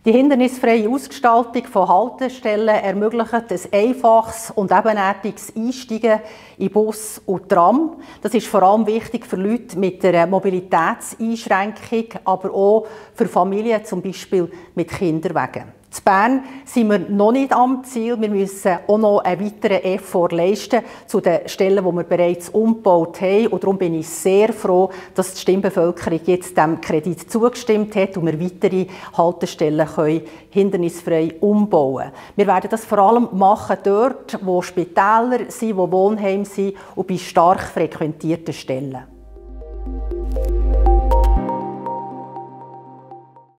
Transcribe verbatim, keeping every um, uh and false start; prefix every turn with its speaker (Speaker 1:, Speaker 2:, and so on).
Speaker 1: Die hindernisfreie Ausgestaltung von Haltestellen ermöglicht ein einfaches und ebenerdiges Einsteigen in Bus und Tram. Das ist vor allem wichtig für Leute mit einer Mobilitätseinschränkung, aber auch für Familien, zum Beispiel mit Kinderwagen. In Bern sind wir noch nicht am Ziel. Wir müssen auch noch einen weiteren Effort leisten zu den Stellen, die wir bereits umgebaut haben. Und darum bin ich sehr froh, dass die Stimmbevölkerung jetzt dem Kredit zugestimmt hat und wir weitere Haltestellen können hindernisfrei umbauen können. Wir werden das vor allem machen dort, wo Spitäler sind, wo Wohnheime sind und bei stark frequentierten Stellen.